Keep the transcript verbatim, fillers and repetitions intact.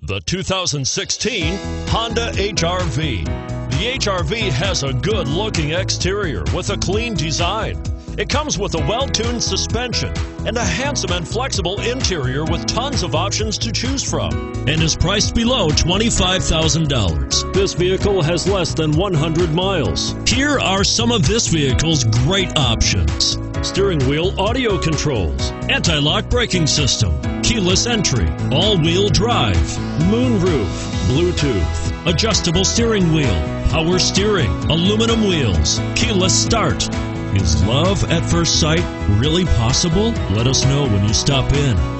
The two thousand sixteen Honda H R V. The H R V has a good-looking exterior with a clean design. It comes with a well-tuned suspension and a handsome and flexible interior with tons of options to choose from, and is priced below twenty-five thousand dollars. This vehicle has less than one hundred miles. Here are some of this vehicle's great options: steering wheel audio controls, anti-lock braking system, keyless entry, all-wheel drive, moonroof, Bluetooth, adjustable steering wheel, power steering, aluminum wheels, keyless start. Is love at first sight really possible? Let us know when you stop in.